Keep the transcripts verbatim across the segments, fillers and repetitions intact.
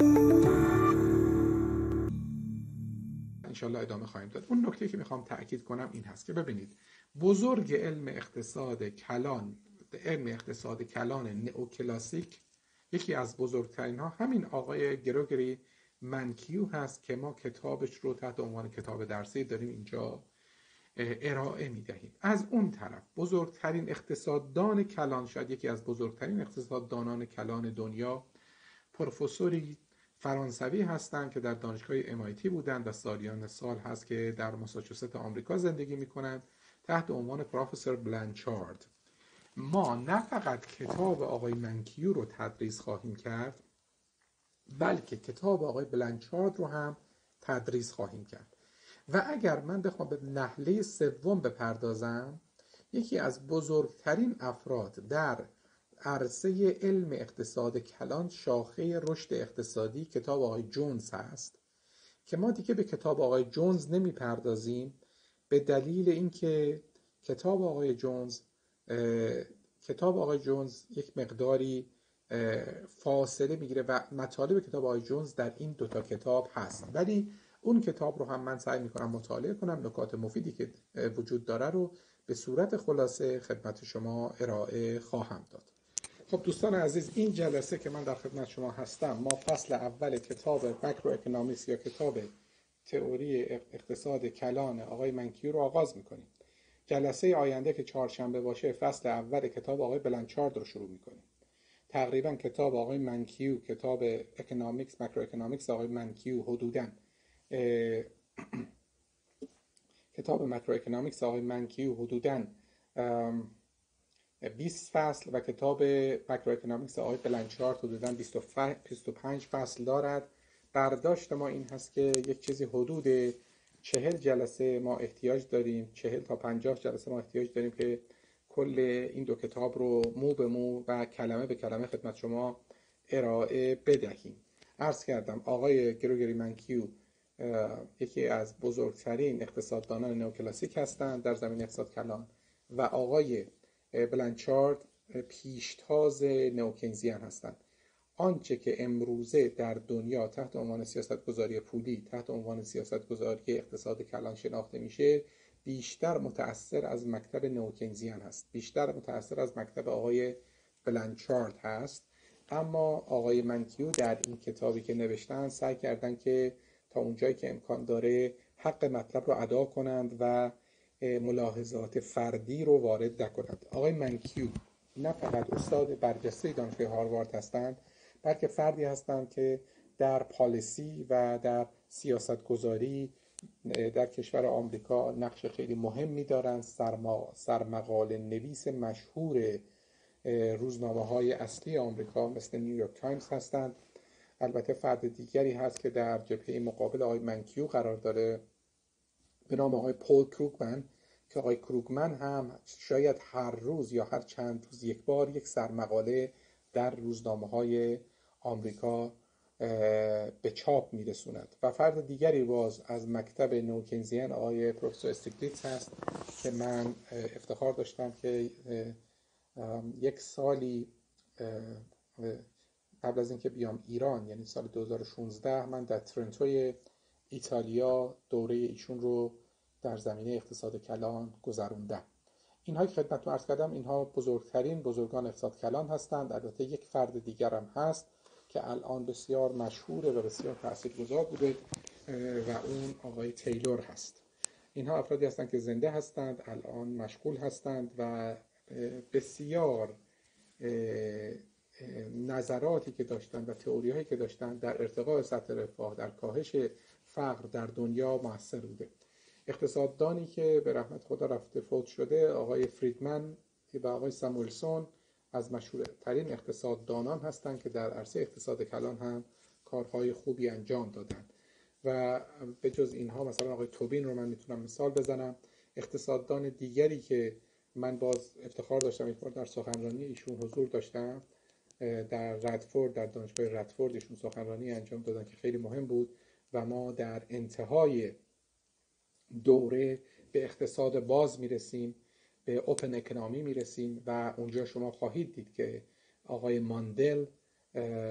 انشالله ادامه خواهیم داد. اون نکته که میخوام تأکید کنم این هست که ببینید بزرگ علم اقتصاد کلان، علم اقتصاد کلان نئوکلاسیک، یکی از بزرگترین ها همین آقای گروگری منکیو هست که ما کتابش رو تحت عنوان کتاب درسی داریم اینجا ارائه میدهیم. از اون طرف بزرگترین اقتصاددان کلان، شاید یکی از بزرگترین اقتصاددانان کلان دنیا، پروفسوری فرانسوی هستند که در دانشگاه ام آی تی بودند و سالیان سال هست که در ماساچوست آمریکا زندگی میکنند تحت عنوان پروفسور بلانچارد. ما نه فقط کتاب آقای منکیو رو تدریس خواهیم کرد، بلکه کتاب آقای بلانچارد رو هم تدریس خواهیم کرد. و اگر من بخوام به نحله سوم بپردازم، یکی از بزرگترین افراد در عرصه علم اقتصاد کلان، شاخه رشد اقتصادی، کتاب آقای جونز هست که ما دیگه به کتاب آقای جونز نمی پردازیم به دلیل اینکه کتاب آقای جونز کتاب آقای جونز یک مقداری فاصله میگیره و مطالب کتاب آقای جونز در این دوتا کتاب هست، ولی اون کتاب رو هم من سعی میکنم مطالعه کنم، نکات مفیدی که وجود داره رو به صورت خلاصه خدمت شما ارائه خواهم داد. خب دوستان عزیز، این جلسه که من در خدمت شما هستم، ما فصل اول کتاب ماکرو اکونومیکس یا کتاب تئوری اقتصاد کلان آقای منکیو رو آغاز میکنیم. جلسه آینده که چهارشنبه باشه فصل اول کتاب آقای بلانچارد رو شروع میکنیم. تقریبا کتاب آقای منکیو، کتاب اکونومیکس، ماکرو اکونومیکس آقای منکیو، حدوداً کتاب ماکرو اکونومیکس آقای منکیو حدوداً بیست فصل و کتاب ماکرو اکونومیکس آقای بلانچارد حدوداً بیست و پنج فصل دارد. برداشت ما این هست که یک چیزی حدود چهل جلسه ما احتیاج داریم، چهل تا پنجاه جلسه ما احتیاج داریم که کل این دو کتاب رو مو به مو و کلمه به کلمه خدمت شما ارائه بدهیم. عرض کردم آقای گروگری منکیو یکی از بزرگترین اقتصاددانان نئوکلاسیک هستند در زمینه اقتصاد کلان و آقای بلانچارد پیشتاز نئوکینزیان هستند. آنچه که امروزه در دنیا تحت عنوان سیاستگذاری پولی، تحت عنوان سیاستگذاری اقتصاد کلان شناخته میشه، بیشتر متأثر از مکتب نئوکینزیان هست، بیشتر متأثر از مکتب آقای بلانچارد هست. اما آقای منکیو در این کتابی که نوشتن سعی کردن که تا اونجایی که امکان داره حق مطلب رو ادا کنند و ملاحظات فردی رو وارد نکنند. آقای منکیو نه فقط استاد برجسته دانشگاه هاروارد هستند، بلکه فردی هستند که در پالیسی و در سیاستگذاری در کشور آمریکا نقش خیلی مهمی دارند. سرما سرمقاله نویس مشهور روزنامه‌های اصلی آمریکا مثل نیویورک تایمز هستند. البته فرد دیگری هست که در جبهه مقابل آقای منکیو قرار داره به نام آقای پول کروگمن، که آقای کروگمن هم شاید هر روز یا هر چند روز یک بار یک سرمقاله در روزنامه‌های آمریکا به چاپ میرسوند. و فرد دیگری باز از مکتب نئوکینزیان آقای پروفسور استیگلیتز هست که من افتخار داشتم که یک سالی قبل از اینکه بیام ایران، یعنی سال دو هزار و شانزده، من در ترنتوی ایتالیا دوره ایشون رو در زمینه اقتصاد کلان گذروندم. اینها که خدمتتون عرض کردم اینها بزرگترین بزرگان اقتصاد کلان هستند. البته یک فرد دیگر هم هست که الان بسیار مشهوره و بسیار تاثیرگذار بوده و اون آقای تیلور هست. اینها افرادی هستند که زنده هستند، الان مشغول هستند و بسیار نظراتی که داشتن و تئوری هایی که داشتن در ارتقاء سطح رفاه، در کاهش فقر در دنیا موثر بوده. اقتصاددانی که به رحمت خدا رفته فوت شده آقای فریدمن و آقای ساموئلسون از مشهورترین اقتصاددانان هستند که در عرصه اقتصاد کلان هم کارهای خوبی انجام دادن. و به جز اینها مثلا آقای توبین رو من میتونم مثال بزنم. اقتصاددان دیگری که من باز افتخار داشتم یک بار در سخنرانی ایشون حضور داشتم در ردفورد، در دانشگاه ردفورد ایشون سخنرانی انجام دادن که خیلی مهم بود و ما در انتهای دوره به اقتصاد باز میرسیم، به اوپن اکونومی میرسیم و اونجا شما خواهید دید که آقای ماندل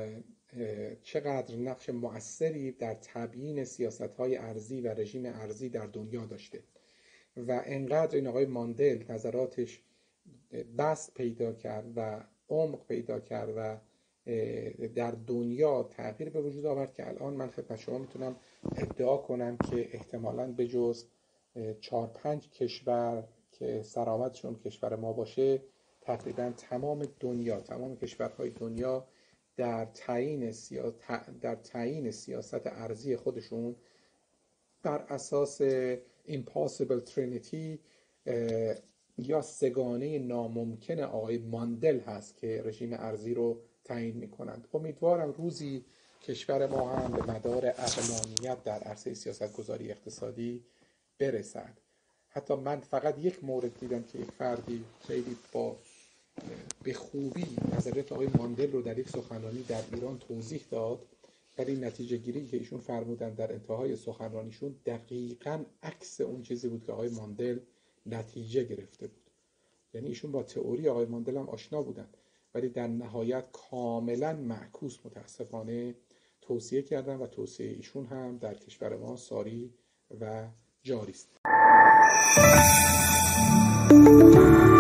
چقدر نقش مؤثری در تبیین سیاست‌های ارضی و رژیم ارضی در دنیا داشته و انقدر این آقای ماندل نظراتش بست پیدا کرد و عمق پیدا کرد و در دنیا تغییر به وجود آورد که الان من خدمت شما میتونم ادعا کنم که احتمالاً به جز چهار پنج کشور که سرآمدشون کشور ما باشه، تقریبا تمام دنیا، تمام کشورهای دنیا در تعیین سیاست در تعیین سیاست ارضی خودشون بر اساس impossible trinity یا سگانه ناممکن آقای ماندل هست که رژیم ارضی رو تعیین میکنند. امیدوارم روزی کشور ما هم به مدار اقلانیت در عرصه سیاست گذاری اقتصادی برسد. حتی من فقط یک مورد دیدم که یک فردی خیلی با به خوبی نظریات آقای ماندل رو در یک سخنرانی در ایران توضیح داد، ولی نتیجه گیری که ایشون فرمودن در انتهای سخنرانیشون دقیقاً عکس اون چیزی بود که آقای ماندل نتیجه گرفته بود. یعنی ایشون با تئوری آقای ماندل هم آشنا بودن، ولی در نهایت کاملا معکوس متاسفانه توصیه کردن و توصیه ایشون هم در کشور ما ساری و جاری است.